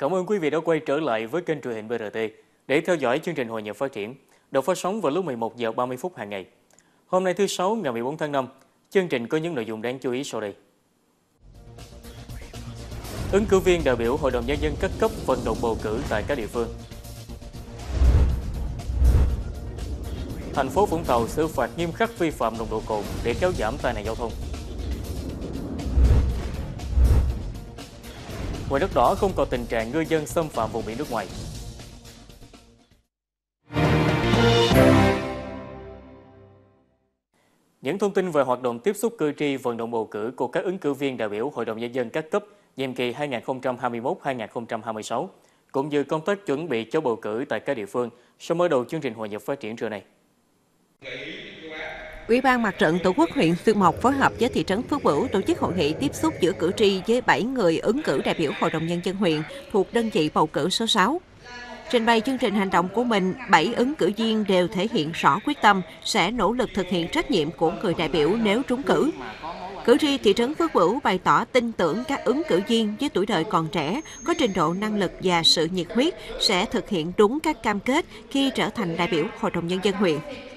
Cảm ơn quý vị đã quay trở lại với kênh truyền hình BRT để theo dõi chương trình Hội nhập phát triển, được phát sóng vào lúc 11 giờ 30 phút hàng ngày. Hôm nay thứ Sáu ngày 14 tháng 5, chương trình có những nội dung đáng chú ý sau đây. Ứng cử viên đại biểu Hội đồng Nhân dân các cấp vận động bầu cử tại các địa phương. Thành phố Vũng Tàu xử phạt nghiêm khắc vi phạm nồng độ cồn để kéo giảm tai nạn giao thông. Ngoài đất đỏ không còn tình trạng ngư dân xâm phạm vùng biển nước ngoài. Những thông tin về hoạt động tiếp xúc cử tri vận động bầu cử của các ứng cử viên đại biểu Hội đồng Nhân dân các cấp nhiệm kỳ 2021-2026, cũng như công tác chuẩn bị cho bầu cử tại các địa phương sẽ mở đầu chương trình Hội nhập phát triển trưa nay. Ủy ban Mặt trận Tổ quốc huyện Xuyên Mộc phối hợp với thị trấn Phước Bửu tổ chức hội nghị tiếp xúc giữa cử tri với 7 người ứng cử đại biểu Hội đồng Nhân dân huyện thuộc đơn vị bầu cử số 6. Trình bày chương trình hành động của mình, 7 ứng cử viên đều thể hiện rõ quyết tâm sẽ nỗ lực thực hiện trách nhiệm của người đại biểu nếu trúng cử. Cử tri thị trấn Phước Bửu bày tỏ tin tưởng các ứng cử viên với tuổi đời còn trẻ, có trình độ năng lực và sự nhiệt huyết sẽ thực hiện đúng các cam kết khi trở thành đại biểu Hội đồng Nhân dân huyện.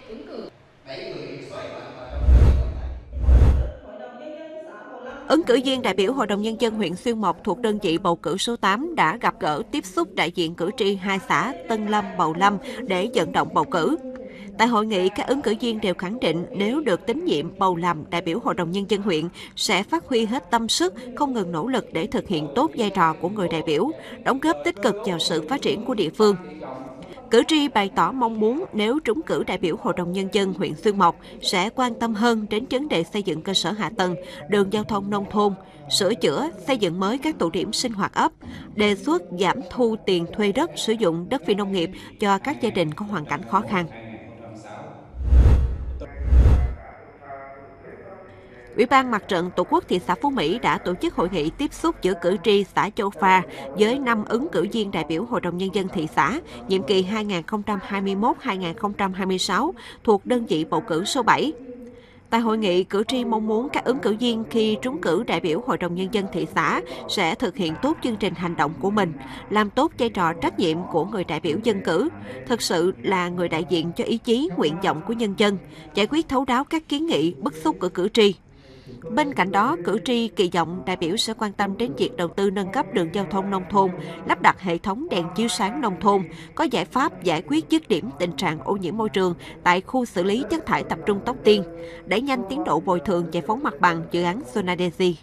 Ứng cử viên đại biểu Hội đồng Nhân dân huyện Xuyên Mộc thuộc đơn vị bầu cử số 8 đã gặp gỡ tiếp xúc đại diện cử tri hai xã Tân Lâm, Bầu Lâm để vận động bầu cử. Tại hội nghị, các ứng cử viên đều khẳng định nếu được tín nhiệm bầu làm đại biểu Hội đồng Nhân dân huyện sẽ phát huy hết tâm sức, không ngừng nỗ lực để thực hiện tốt vai trò của người đại biểu, đóng góp tích cực vào sự phát triển của địa phương. Cử tri bày tỏ mong muốn nếu trúng cử đại biểu Hội đồng Nhân dân huyện Xuyên Mộc sẽ quan tâm hơn đến vấn đề xây dựng cơ sở hạ tầng, đường giao thông nông thôn, sửa chữa, xây dựng mới các tụ điểm sinh hoạt ấp, đề xuất giảm thu tiền thuê đất sử dụng đất phi nông nghiệp cho các gia đình có hoàn cảnh khó khăn. Ủy ban Mặt trận Tổ quốc thị xã Phú Mỹ đã tổ chức hội nghị tiếp xúc giữa cử tri xã Châu Pha với 5 ứng cử viên đại biểu Hội đồng Nhân dân thị xã, nhiệm kỳ 2021-2026 thuộc đơn vị bầu cử số 7. Tại hội nghị, cử tri mong muốn các ứng cử viên khi trúng cử đại biểu Hội đồng Nhân dân thị xã sẽ thực hiện tốt chương trình hành động của mình, làm tốt vai trò trách nhiệm của người đại biểu dân cử, thực sự là người đại diện cho ý chí, nguyện vọng của nhân dân, giải quyết thấu đáo các kiến nghị, bức xúc của cử tri. Bên cạnh đó, cử tri kỳ vọng đại biểu sẽ quan tâm đến việc đầu tư nâng cấp đường giao thông nông thôn, lắp đặt hệ thống đèn chiếu sáng nông thôn, có giải pháp giải quyết dứt điểm tình trạng ô nhiễm môi trường tại khu xử lý chất thải tập trung Tóc Tiên, đẩy nhanh tiến độ bồi thường giải phóng mặt bằng dự án Sonadesi.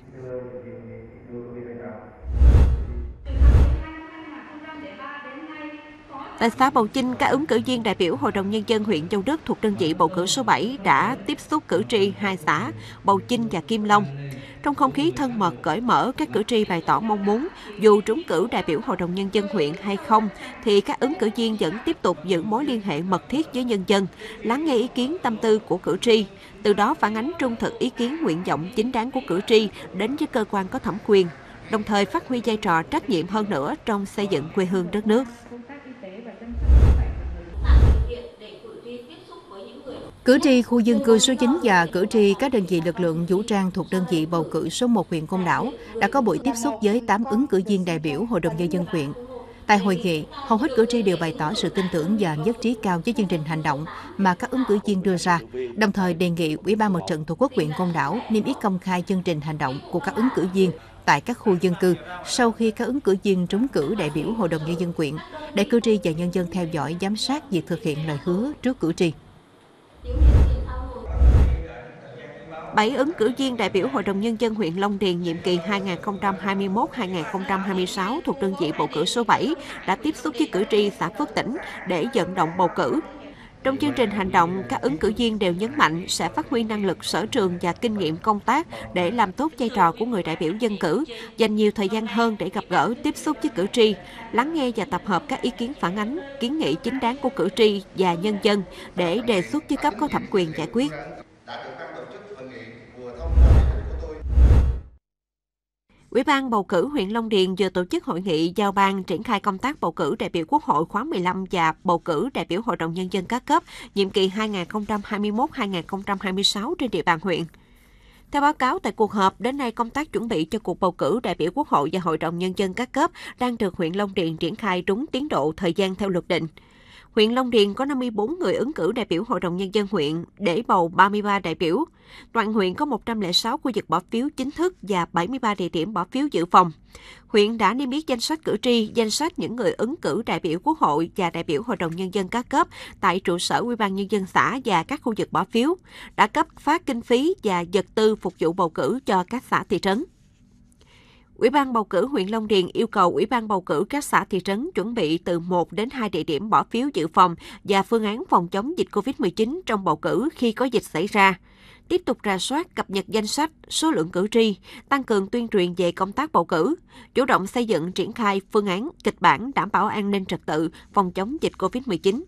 Tại xã Bầu Chinh, các ứng cử viên đại biểu Hội đồng Nhân dân huyện Châu Đức thuộc đơn vị bầu cử số 7 đã tiếp xúc cử tri hai xã Bầu Chinh và Kim Long. Trong không khí thân mật, cởi mở, các cử tri bày tỏ mong muốn dù trúng cử đại biểu Hội đồng Nhân dân huyện hay không, thì các ứng cử viên vẫn tiếp tục giữ mối liên hệ mật thiết với nhân dân, lắng nghe ý kiến tâm tư của cử tri, từ đó phản ánh trung thực ý kiến nguyện vọng chính đáng của cử tri đến với cơ quan có thẩm quyền, đồng thời phát huy vai trò trách nhiệm hơn nữa trong xây dựng quê hương đất nước. Cử tri khu dân cư số 9 và cử tri các đơn vị lực lượng vũ trang thuộc đơn vị bầu cử số 1 huyện Côn Đảo đã có buổi tiếp xúc với 8 ứng cử viên đại biểu Hội đồng Nhân dân huyện. Tại hội nghị, hầu hết cử tri đều bày tỏ sự tin tưởng và nhất trí cao với chương trình hành động mà các ứng cử viên đưa ra, đồng thời đề nghị Ủy ban Mặt trận Tổ quốc huyện Côn Đảo niêm yết công khai chương trình hành động của các ứng cử viên tại các khu dân cư sau khi các ứng cử viên trúng cử đại biểu Hội đồng Nhân dân huyện, để cử tri và nhân dân theo dõi giám sát việc thực hiện lời hứa trước cử tri. 7 ứng cử viên đại biểu Hội đồng Nhân dân huyện Long Điền nhiệm kỳ 2021-2026 thuộc đơn vị bầu cử số 7 đã tiếp xúc với cử tri xã Phước Tỉnh để vận động bầu cử. Trong chương trình hành động, các ứng cử viên đều nhấn mạnh sẽ phát huy năng lực sở trường và kinh nghiệm công tác để làm tốt vai trò của người đại biểu dân cử, dành nhiều thời gian hơn để gặp gỡ, tiếp xúc với cử tri, lắng nghe và tập hợp các ý kiến phản ánh, kiến nghị chính đáng của cử tri và nhân dân để đề xuất với cấp có thẩm quyền giải quyết. Ủy ban bầu cử huyện Long Điền vừa tổ chức hội nghị giao ban triển khai công tác bầu cử đại biểu Quốc hội khóa 15 và bầu cử đại biểu Hội đồng Nhân dân các cấp nhiệm kỳ 2021-2026 trên địa bàn huyện. Theo báo cáo tại cuộc họp, đến nay công tác chuẩn bị cho cuộc bầu cử đại biểu Quốc hội và Hội đồng Nhân dân các cấp đang được huyện Long Điền triển khai đúng tiến độ thời gian theo luật định. Huyện Long Điền có 54 người ứng cử đại biểu Hội đồng Nhân dân huyện để bầu 33 đại biểu. Toàn huyện có 106 khu vực bỏ phiếu chính thức và 73 địa điểm bỏ phiếu dự phòng. Huyện đã niêm yết danh sách cử tri, danh sách những người ứng cử đại biểu Quốc hội và đại biểu Hội đồng Nhân dân các cấp tại trụ sở Ủy ban Nhân dân xã và các khu vực bỏ phiếu, đã cấp phát kinh phí và vật tư phục vụ bầu cử cho các xã thị trấn. Ủy ban bầu cử huyện Long Điền yêu cầu Ủy ban bầu cử các xã thị trấn chuẩn bị từ 1 đến 2 địa điểm bỏ phiếu dự phòng và phương án phòng chống dịch COVID-19 trong bầu cử khi có dịch xảy ra. Tiếp tục rà soát, cập nhật danh sách, số lượng cử tri, tăng cường tuyên truyền về công tác bầu cử, chủ động xây dựng triển khai phương án, kịch bản đảm bảo an ninh trật tự, phòng chống dịch COVID-19.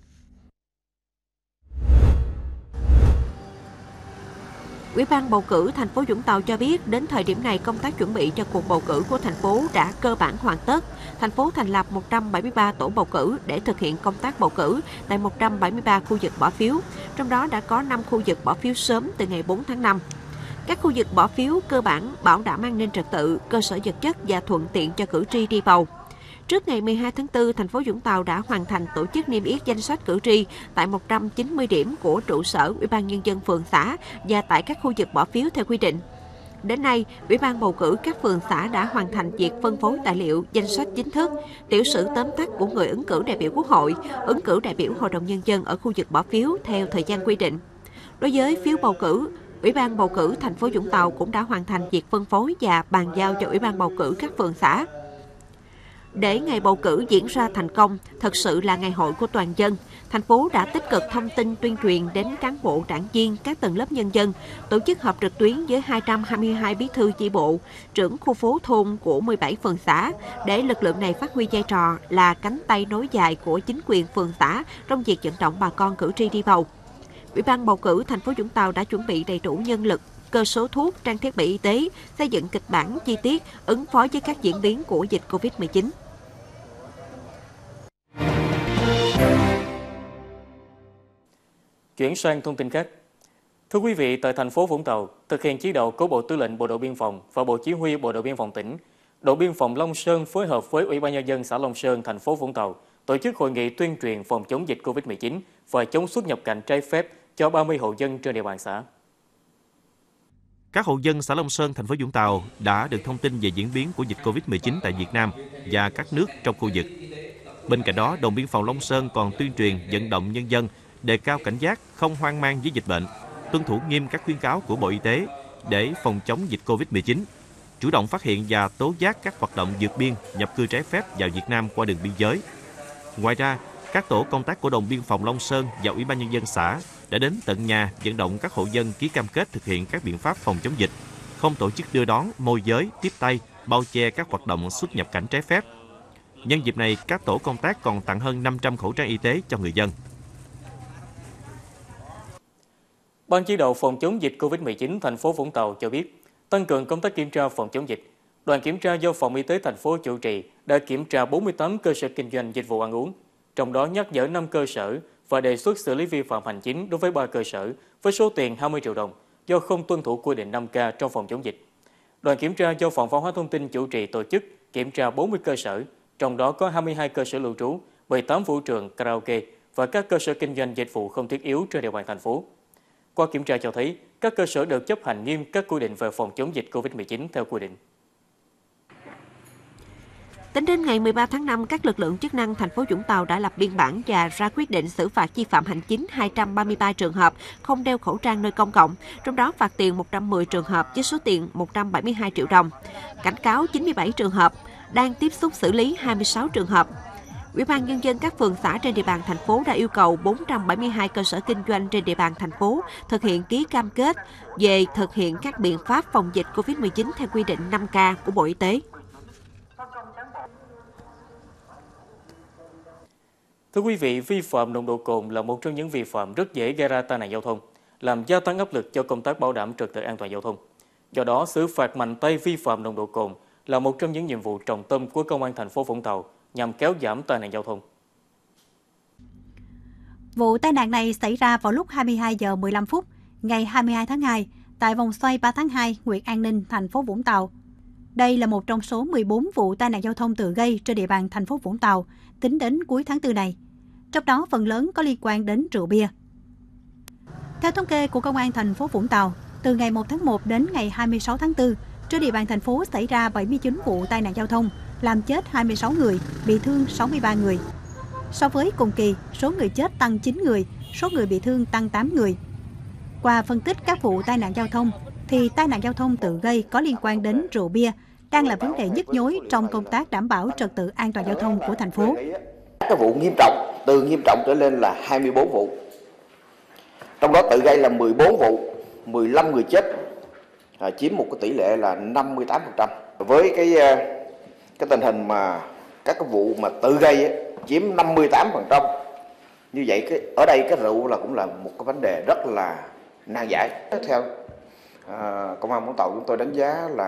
Ủy ban bầu cử thành phố Vũng Tàu cho biết, đến thời điểm này công tác chuẩn bị cho cuộc bầu cử của thành phố đã cơ bản hoàn tất. Thành phố thành lập 173 tổ bầu cử để thực hiện công tác bầu cử tại 173 khu vực bỏ phiếu, trong đó đã có 5 khu vực bỏ phiếu sớm từ ngày 4 tháng 5. Các khu vực bỏ phiếu cơ bản bảo đảm an ninh trật tự, cơ sở vật chất và thuận tiện cho cử tri đi bầu. Trước ngày 12 tháng 4, thành phố Vũng Tàu đã hoàn thành tổ chức niêm yết danh sách cử tri tại 190 điểm của trụ sở Ủy ban Nhân dân phường xã và tại các khu vực bỏ phiếu theo quy định. Đến nay, Ủy ban bầu cử các phường xã đã hoàn thành việc phân phối tài liệu, danh sách chính thức, tiểu sử tóm tắt của người ứng cử đại biểu Quốc hội, ứng cử đại biểu Hội đồng Nhân dân ở khu vực bỏ phiếu theo thời gian quy định. Đối với phiếu bầu cử, Ủy ban bầu cử thành phố Vũng Tàu cũng đã hoàn thành việc phân phối và bàn giao cho Ủy ban bầu cử các phường xã. Để ngày bầu cử diễn ra thành công, thật sự là ngày hội của toàn dân, thành phố đã tích cực thông tin tuyên truyền đến cán bộ, đảng viên, các tầng lớp nhân dân, tổ chức họp trực tuyến với 222 bí thư chi bộ, trưởng khu phố thôn của 17 phường xã, để lực lượng này phát huy vai trò là cánh tay nối dài của chính quyền phường xã trong việc vận động bà con cử tri đi bầu. Ủy ban bầu cử thành phố Vũng Tàu đã chuẩn bị đầy đủ nhân lực, cơ số thuốc, trang thiết bị y tế, xây dựng kịch bản chi tiết ứng phó với các diễn biến của dịch COVID-19. Chuyển sang thông tin khác. Thưa quý vị, tại thành phố Vũng Tàu, thực hiện chỉ đạo của Bộ Tư lệnh Bộ đội Biên phòng và Bộ Chỉ huy Bộ đội Biên phòng tỉnh, Đội Biên phòng Long Sơn phối hợp với Ủy ban Nhân dân xã Long Sơn, thành phố Vũng Tàu tổ chức hội nghị tuyên truyền phòng chống dịch COVID-19 và chống xuất nhập cảnh trái phép cho 30 hộ dân trên địa bàn xã. Các hộ dân xã Long Sơn, thành phố Vũng Tàu đã được thông tin về diễn biến của dịch COVID-19 tại Việt Nam và các nước trong khu vực. Bên cạnh đó, đồn biên phòng Long Sơn còn tuyên truyền vận động nhân dân đề cao cảnh giác, không hoang mang với dịch bệnh, tuân thủ nghiêm các khuyến cáo của Bộ Y tế để phòng chống dịch COVID-19, chủ động phát hiện và tố giác các hoạt động vượt biên, nhập cư trái phép vào Việt Nam qua đường biên giới. Ngoài ra, các tổ công tác của đồn biên phòng Long Sơn và Ủy ban Nhân dân xã đã đến tận nhà vận động các hộ dân ký cam kết thực hiện các biện pháp phòng chống dịch, không tổ chức đưa đón, môi giới, tiếp tay, bao che các hoạt động xuất nhập cảnh trái phép. Nhân dịp này, các tổ công tác còn tặng hơn 500 khẩu trang y tế cho người dân. Ban chỉ đạo phòng chống dịch COVID-19 thành phố Vũng Tàu cho biết, tăng cường công tác kiểm tra phòng chống dịch. Đoàn kiểm tra do Phòng Y tế thành phố chủ trì đã kiểm tra 48 cơ sở kinh doanh dịch vụ ăn uống, trong đó nhắc nhở 5 cơ sở và đề xuất xử lý vi phạm hành chính đối với 3 cơ sở với số tiền 20 triệu đồng do không tuân thủ quy định 5K trong phòng chống dịch. Đoàn kiểm tra do Phòng Văn hóa Thông tin chủ trì tổ chức kiểm tra 40 cơ sở, trong đó có 22 cơ sở lưu trú, 18 vũ trường, karaoke và các cơ sở kinh doanh dịch vụ không thiết yếu trên địa bàn thành phố. Qua kiểm tra cho thấy, các cơ sở đều chấp hành nghiêm các quy định về phòng chống dịch COVID-19 theo quy định. Tính đến ngày 13 tháng 5, các lực lượng chức năng thành phố Vũng Tàu đã lập biên bản và ra quyết định xử phạt vi phạm hành chính 233 trường hợp không đeo khẩu trang nơi công cộng, trong đó phạt tiền 110 trường hợp với số tiền 172 triệu đồng. Cảnh cáo 97 trường hợp, đang tiếp xúc xử lý 26 trường hợp. Ủy ban Nhân dân các phường xã trên địa bàn thành phố đã yêu cầu 472 cơ sở kinh doanh trên địa bàn thành phố thực hiện ký cam kết về thực hiện các biện pháp phòng dịch COVID-19 theo quy định 5K của Bộ Y tế. Thưa quý vị, vi phạm nồng độ cồn là một trong những vi phạm rất dễ gây ra tai nạn giao thông, làm gia tăng áp lực cho công tác bảo đảm trật tự an toàn giao thông. Do đó, xử phạt mạnh tay vi phạm nồng độ cồn là một trong những nhiệm vụ trọng tâm của Công an thành phố Vũng Tàu nhằm kéo giảm tai nạn giao thông. Vụ tai nạn này xảy ra vào lúc 22 giờ 15 phút ngày 22 tháng 2 tại vòng xoay 3 tháng 2, huyện An Ninh, thành phố Vũng Tàu. Đây là một trong số 14 vụ tai nạn giao thông tự gây trên địa bàn thành phố Vũng Tàu tính đến cuối tháng 4 này. Trong đó phần lớn có liên quan đến rượu bia. Theo thống kê của Công an thành phố Vũng Tàu, từ ngày 1 tháng 1 đến ngày 26 tháng 4, trên địa bàn thành phố xảy ra 79 vụ tai nạn giao thông, làm chết 26 người, bị thương 63 người. So với cùng kỳ, số người chết tăng 9 người, số người bị thương tăng 8 người. Qua phân tích các vụ tai nạn giao thông, thì tai nạn giao thông tự gây có liên quan đến rượu bia đang là vấn đề nhức nhối trong công tác đảm bảo trật tự an toàn giao thông của thành phố. Các vụ nghiêm trọng, từ nghiêm trọng trở lên là 24 vụ. Trong đó tự gây là 14 vụ, 15 người chết, chiếm một cái tỷ lệ là 58%. Với cái tình hình mà các cái vụ mà tự gây chiếm 58%. Như vậy ở đây cái rượu là cũng là một cái vấn đề rất là nan giải. Theo Công an Vũng Tàu chúng tôi đánh giá là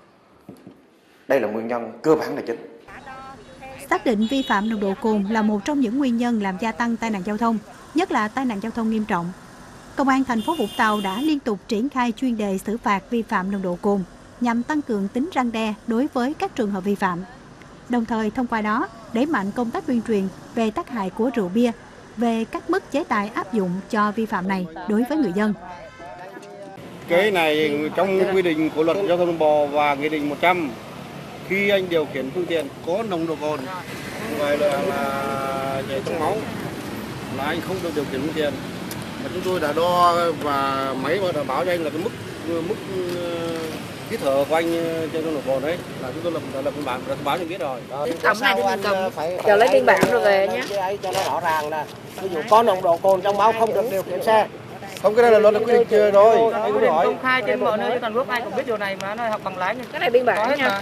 đây là nguyên nhân cơ bản là chính. Xác định vi phạm nồng độ cồn là một trong những nguyên nhân làm gia tăng tai nạn giao thông, nhất là tai nạn giao thông nghiêm trọng. Công an thành phố Vũng Tàu đã liên tục triển khai chuyên đề xử phạt vi phạm nồng độ cồn nhằm tăng cường tính răn đe đối với các trường hợp vi phạm. Đồng thời thông qua đó đẩy mạnh công tác tuyên truyền về tác hại của rượu bia, về các mức chế tài áp dụng cho vi phạm này đối với người dân. Cái này trong quy định của luật giao thông đường bộ và nghị định 100, khi anh điều khiển phương tiện có nồng độ cồn ngoài là chạy trong máu là anh không được điều khiển phương tiện. Mà chúng tôi đã đo và máy đã báo cho anh là cái mức hít thở của anh trên nồng độ cồn đấy là chúng tôi lập biên bản đã báo cho anh biết rồi. Tổng này thì cầm chờ lấy biên bản rồi về nhé. Cho nó rõ ràng là ví dụ có nồng độ cồn trong máu không được điều khiển xe. Không, cái này là luật quy định chưa rồi. Anh cũng hỏi. Công khai trên mọi nơi trên toàn quốc ai cũng biết điều này mà nó học bằng lái. Cái này biên bản nha.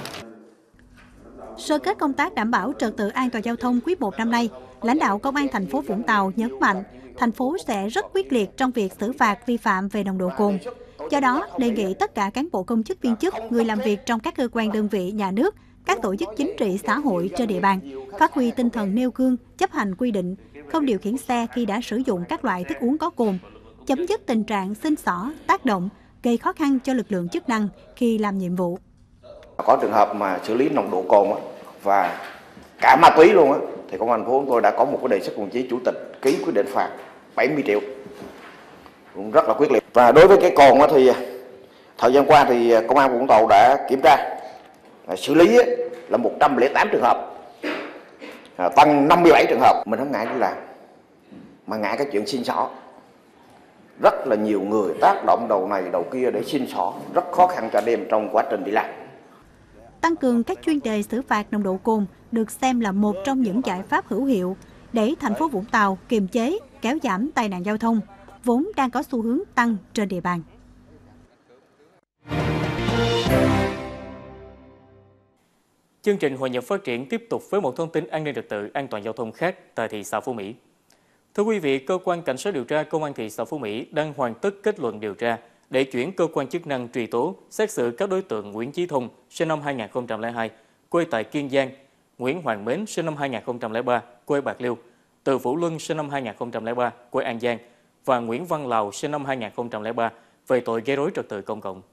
Sơ kết công tác đảm bảo trật tự an toàn giao thông quý 1 năm nay, lãnh đạo Công an thành phố Vũng Tàu nhấn mạnh thành phố sẽ rất quyết liệt trong việc xử phạt vi phạm về nồng độ cồn. Do đó, đề nghị tất cả cán bộ công chức viên chức, người làm việc trong các cơ quan đơn vị nhà nước, các tổ chức chính trị xã hội trên địa bàn phát huy tinh thần nêu gương, chấp hành quy định, không điều khiển xe khi đã sử dụng các loại thức uống có cồn, chấm dứt tình trạng xin xỏ, tác động, gây khó khăn cho lực lượng chức năng khi làm nhiệm vụ. Có trường hợp mà xử lý nồng độ cồn và cả ma túy luôn thì Công an thành phố chúng tôi đã có một cái đề xuất đồng chí chủ tịch ký quyết định phạt 70 triệu, cũng rất là quyết liệt. Và đối với cái cồn thì thời gian qua thì Công an Vũng Tàu đã kiểm tra xử lý là 108 trường hợp, tăng 57 trường hợp. Mình không ngại đi làm mà ngại cái chuyện xin xỏ. Rất là nhiều người tác động đầu này đầu kia để xin xỏ, rất khó khăn cho anh em trong quá trình đi làm. Tăng cường các chuyên đề xử phạt nồng độ cồn được xem là một trong những giải pháp hữu hiệu để thành phố Vũng Tàu kiềm chế, kéo giảm tai nạn giao thông, vốn đang có xu hướng tăng trên địa bàn. Chương trình Hội nhập phát triển tiếp tục với một thông tin an ninh trật tự, an toàn giao thông khác tại thị xã Phú Mỹ. Thưa quý vị, Cơ quan Cảnh sát điều tra Công an thị xã Phú Mỹ đang hoàn tất kết luận điều tra để chuyển cơ quan chức năng truy tố, xét xử các đối tượng Nguyễn Chí Thông, sinh năm 2002, quê tại Kiên Giang, Nguyễn Hoàng Mến, sinh năm 2003, quê Bạc Liêu, Từ Vũ Luân, sinh năm 2003, quê An Giang và Nguyễn Văn Lào, sinh năm 2003, về tội gây rối trật tự công cộng.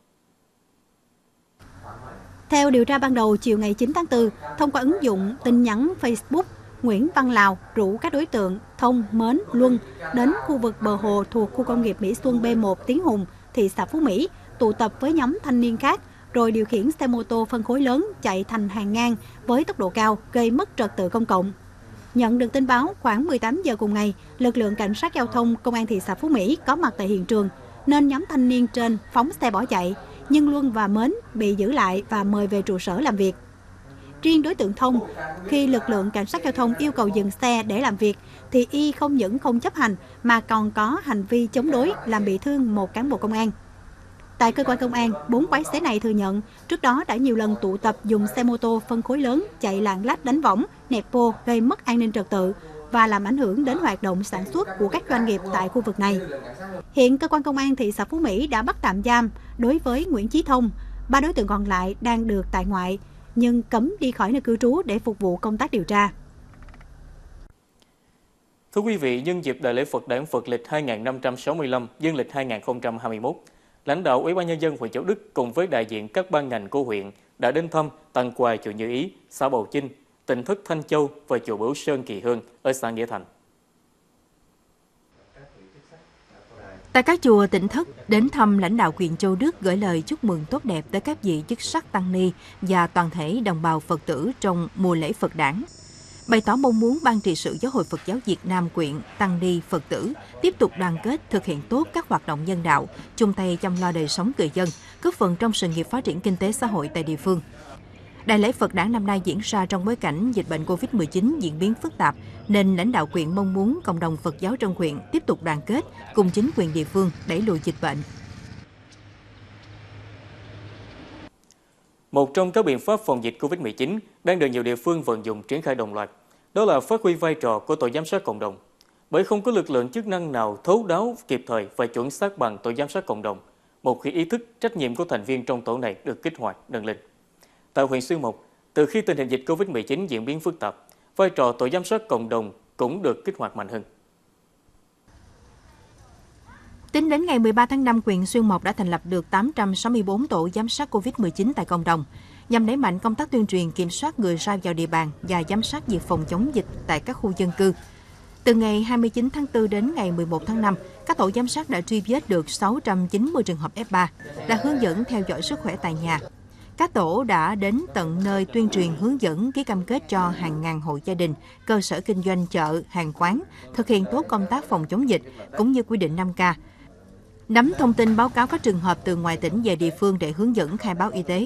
Theo điều tra ban đầu, chiều ngày 9 tháng 4, thông qua ứng dụng tin nhắn Facebook, Nguyễn Văn Lào rủ các đối tượng Thông, Mến, Luân đến khu vực bờ hồ thuộc khu công nghiệp Mỹ Xuân B1 Tiến Hùng, thị xã Phú Mỹ, tụ tập với nhóm thanh niên khác, rồi điều khiển xe mô tô phân khối lớn chạy thành hàng ngang với tốc độ cao, gây mất trật tự công cộng. Nhận được tin báo, khoảng 18 giờ cùng ngày, lực lượng cảnh sát giao thông Công an thị xã Phú Mỹ có mặt tại hiện trường, nên nhóm thanh niên trên phóng xe bỏ chạy, nhưng Luân và Mến bị giữ lại và mời về trụ sở làm việc. Riêng đối tượng Thông, khi lực lượng cảnh sát giao thông yêu cầu dừng xe để làm việc, thì y không những không chấp hành mà còn có hành vi chống đối làm bị thương một cán bộ công an. Tại cơ quan công an, 4 quái xế này thừa nhận trước đó đã nhiều lần tụ tập dùng xe mô tô phân khối lớn chạy lạng lách đánh võng, nẹt bô gây mất an ninh trật tự và làm ảnh hưởng đến hoạt động sản xuất của các doanh nghiệp tại khu vực này. Hiện cơ quan công an thị xã Phú Mỹ đã bắt tạm giam đối với Nguyễn Chí Thông, 3 đối tượng còn lại đang được tại ngoại nhưng cấm đi khỏi nơi cư trú để phục vụ công tác điều tra. Thưa quý vị, nhân dịp Đại lễ Phật đản Phật lịch 2565, dương lịch 2021, lãnh đạo Ủy ban Nhân dân huyện Châu Đức cùng với đại diện các ban ngành của huyện đã đến thăm, tặng quà chùa Như Ý, xã Bầu Chinh, tỉnh thất Thanh Châu và chùa Bửu Sơn Kỳ Hương ở xã Nghĩa Thành. Tại các chùa tỉnh thất, đến thăm lãnh đạo huyện Châu Đức gửi lời chúc mừng tốt đẹp tới các vị chức sắc tăng ni và toàn thể đồng bào Phật tử trong mùa lễ Phật đản. Bày tỏ mong muốn Ban trị sự Giáo hội Phật giáo Việt Nam huyện, tăng ni, Phật tử tiếp tục đoàn kết thực hiện tốt các hoạt động nhân đạo, chung tay chăm lo đời sống người dân, góp phần trong sự nghiệp phát triển kinh tế xã hội tại địa phương. Đại lễ Phật đản năm nay diễn ra trong bối cảnh dịch bệnh Covid-19 diễn biến phức tạp, nên lãnh đạo huyện mong muốn cộng đồng Phật giáo trong huyện tiếp tục đoàn kết cùng chính quyền địa phương đẩy lùi dịch bệnh. Một trong các biện pháp phòng dịch Covid-19 đang được nhiều địa phương vận dụng triển khai đồng loạt, đó là phát huy vai trò của tổ giám sát cộng đồng. Bởi không có lực lượng chức năng nào thấu đáo, kịp thời và chuẩn xác bằng tổ giám sát cộng đồng, một khi ý thức, trách nhiệm của thành viên trong tổ này được kích hoạt, nâng lên. Tại huyện Xuyên Mộc, từ khi tình hình dịch Covid-19 diễn biến phức tạp, vai trò tổ giám sát cộng đồng cũng được kích hoạt mạnh hơn. Tính đến ngày 13 tháng 5, huyện Xuyên Mộc đã thành lập được 864 tổ giám sát COVID-19 tại cộng đồng, nhằm đẩy mạnh công tác tuyên truyền kiểm soát người ra vào địa bàn và giám sát việc phòng chống dịch tại các khu dân cư. Từ ngày 29 tháng 4 đến ngày 11 tháng 5, các tổ giám sát đã truy vết được 690 trường hợp F3, đã hướng dẫn theo dõi sức khỏe tại nhà. Các tổ đã đến tận nơi tuyên truyền hướng dẫn, ký cam kết cho hàng ngàn hộ gia đình, cơ sở kinh doanh, chợ, hàng quán thực hiện tốt công tác phòng chống dịch cũng như quy định 5K. Nắm thông tin báo cáo các trường hợp từ ngoài tỉnh về địa phương để hướng dẫn khai báo y tế.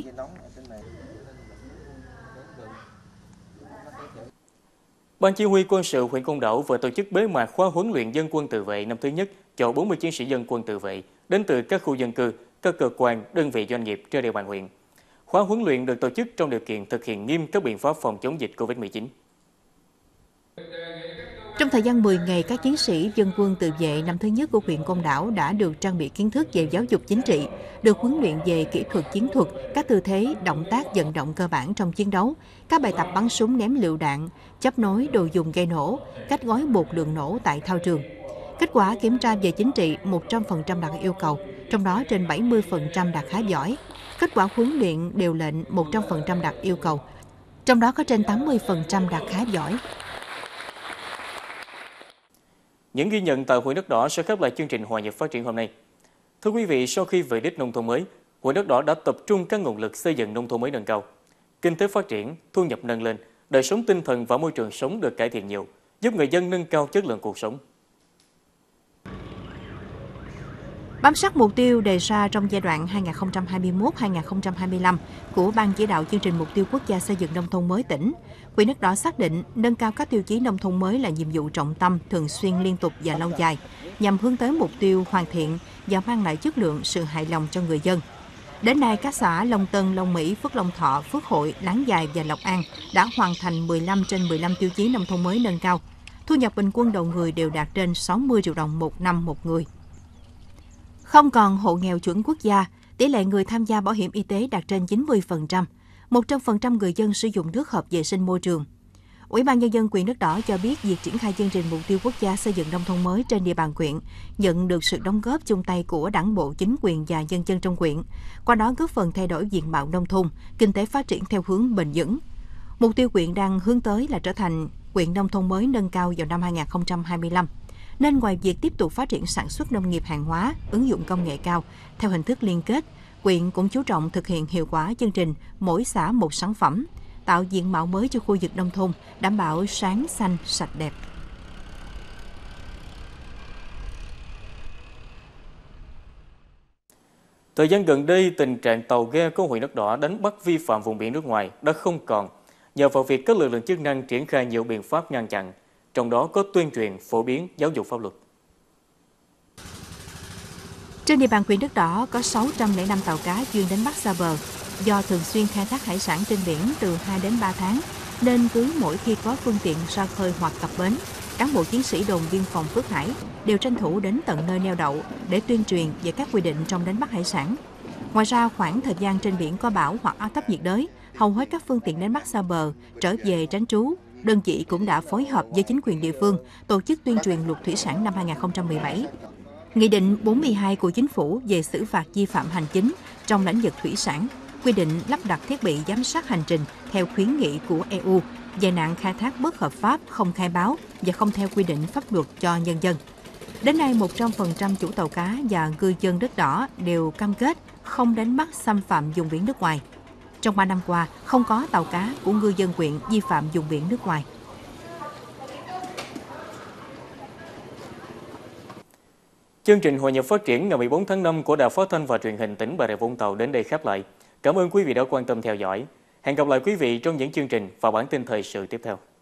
Ban Chỉ huy Quân sự huyện Côn Đảo vừa tổ chức bế mạc khóa huấn luyện dân quân tự vệ năm thứ nhất cho 40 chiến sĩ dân quân tự vệ đến từ các khu dân cư, các cơ quan, đơn vị doanh nghiệp trên địa bàn huyện. Khóa huấn luyện được tổ chức trong điều kiện thực hiện nghiêm các biện pháp phòng chống dịch Covid-19. Trong thời gian 10 ngày, các chiến sĩ dân quân tự vệ năm thứ nhất của huyện Côn Đảo đã được trang bị kiến thức về giáo dục chính trị, được huấn luyện về kỹ thuật chiến thuật, các tư thế, động tác vận động cơ bản trong chiến đấu, các bài tập bắn súng ném lựu đạn, chấp nối đồ dùng gây nổ, cách gói bột lượng nổ tại thao trường. Kết quả kiểm tra về chính trị 100% đạt yêu cầu, trong đó trên 70% đạt khá giỏi. Kết quả huấn luyện điều lệnh 100% đạt yêu cầu, trong đó có trên 80% đạt khá giỏi. Những ghi nhận tại huyện Đất Đỏ sẽ khép lại chương trình Hòa nhập phát triển hôm nay. Thưa quý vị, sau khi về đích nông thôn mới, huyện Đất Đỏ đã tập trung các nguồn lực xây dựng nông thôn mới nâng cao. Kinh tế phát triển, thu nhập nâng lên, đời sống tinh thần và môi trường sống được cải thiện nhiều, giúp người dân nâng cao chất lượng cuộc sống. Bám sát mục tiêu đề ra trong giai đoạn 2021-2025 của Ban chỉ đạo chương trình mục tiêu quốc gia xây dựng nông thôn mới tỉnh, huyện Đất Đỏ xác định nâng cao các tiêu chí nông thôn mới là nhiệm vụ trọng tâm, thường xuyên, liên tục và lâu dài, nhằm hướng tới mục tiêu hoàn thiện và mang lại chất lượng, sự hài lòng cho người dân. Đến nay, các xã Long Tân, Long Mỹ, Phước Long Thọ, Phước Hội, Láng Dài và Lộc An đã hoàn thành 15 trên 15 tiêu chí nông thôn mới nâng cao. Thu nhập bình quân đầu người đều đạt trên 60 triệu đồng một năm một người. Không còn hộ nghèo chuẩn quốc gia, tỷ lệ người tham gia bảo hiểm y tế đạt trên 90%, 100% người dân sử dụng nước hợp vệ sinh môi trường. Ủy ban Nhân dân huyện Đất Đỏ cho biết việc triển khai chương trình mục tiêu quốc gia xây dựng nông thôn mới trên địa bàn huyện nhận được sự đóng góp chung tay của Đảng bộ, chính quyền và nhân dân trong huyện, qua đó góp phần thay đổi diện mạo nông thôn, kinh tế phát triển theo hướng bền vững. Mục tiêu huyện đang hướng tới là trở thành huyện nông thôn mới nâng cao vào năm 2025. Nên ngoài việc tiếp tục phát triển sản xuất nông nghiệp hàng hóa, ứng dụng công nghệ cao theo hình thức liên kết, huyện cũng chú trọng thực hiện hiệu quả chương trình mỗi xã một sản phẩm, tạo diện mạo mới cho khu vực nông thôn, đảm bảo sáng, xanh, sạch đẹp. Thời gian gần đây, tình trạng tàu ghe của huyện Đất Đỏ đánh bắt vi phạm vùng biển nước ngoài đã không còn, nhờ vào việc các lực lượng chức năng triển khai nhiều biện pháp ngăn chặn, trong đó có tuyên truyền, phổ biến, giáo dục pháp luật. Trên địa bàn huyện Đất Đỏ có 605 tàu cá chuyên đánh bắt xa bờ. Do thường xuyên khai thác hải sản trên biển từ 2 đến 3 tháng, nên cứ mỗi khi có phương tiện ra khơi hoặc cập bến, cán bộ chiến sĩ đồn biên phòng Phước Hải đều tranh thủ đến tận nơi neo đậu để tuyên truyền về các quy định trong đánh bắt hải sản. Ngoài ra, khoảng thời gian trên biển có bão hoặc áp thấp nhiệt đới, hầu hết các phương tiện đánh bắt xa bờ trở về tránh trú. Đơn vị cũng đã phối hợp với chính quyền địa phương tổ chức tuyên truyền luật thủy sản năm 2017. Nghị định 42 của Chính phủ về xử phạt vi phạm hành chính trong lĩnh vực thủy sản quy định lắp đặt thiết bị giám sát hành trình theo khuyến nghị của EU về nạn khai thác bất hợp pháp, không khai báo và không theo quy định pháp luật cho nhân dân. Đến nay, 100% chủ tàu cá và ngư dân đất đỏ đều cam kết không đánh bắt xâm phạm vùng biển nước ngoài. Trong 3 năm qua, không có tàu cá của ngư dân huyện vi phạm vùng biển nước ngoài. Chương trình Hội nhập phát triển ngày 14 tháng 5 của Đài Phát thanh và Truyền hình tỉnh Bà Rịa Vũng Tàu đến đây khép lại. Cảm ơn quý vị đã quan tâm theo dõi. Hẹn gặp lại quý vị trong những chương trình và bản tin thời sự tiếp theo.